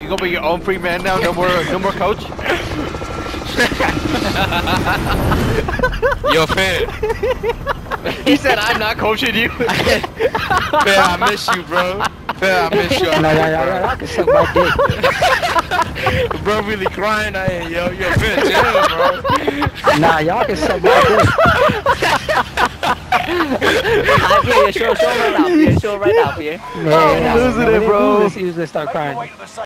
You gonna be your own free man now? No more coach. Yo, fam. He said I'm not coaching you. Fam, I miss you, bro. Fam, I miss you. Y'all can suck my dick. Bro, really crying out here, yo. Yo, fam, chill, bro. Nah, y'all can suck my dick. Show right now, Pierre. Show right now, Pierre. Man, losing it, bro. He was gonna start crying.